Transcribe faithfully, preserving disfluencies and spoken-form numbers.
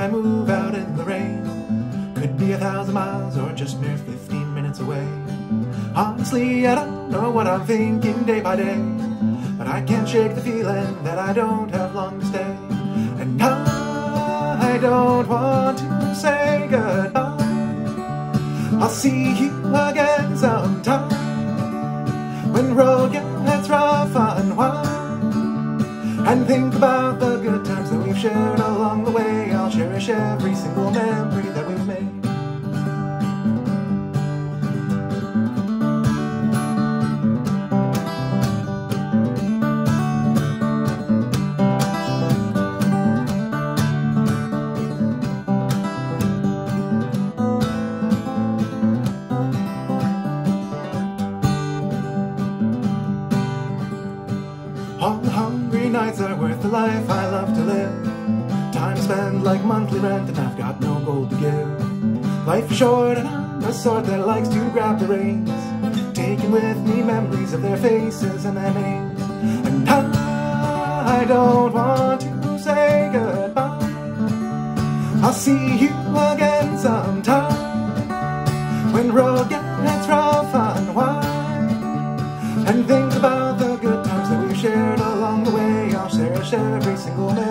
I move out in the rain. Could be a thousand miles or just mere fifteen minutes away. Honestly, I don't know what I'm thinking day by day, but I can't shake the feeling that I don't have long to stay. And I don't want to say goodbye. I'll see you again sometime, when road gets rough and wild, and think about the good times that we've shared along the way. I'll cherish every single memory that we've made. All the hungry nights are worth the life I love to live. Time spent like monthly rent and I've got no gold to give. Life is short and I'm the sort that likes to grab the reins, taking with me memories of their faces and their names. And I don't want to say goodbye. I'll see you again sometime, when road gets rough and wide, and think about the good times that we've shared along the way. I'll cherish every single day.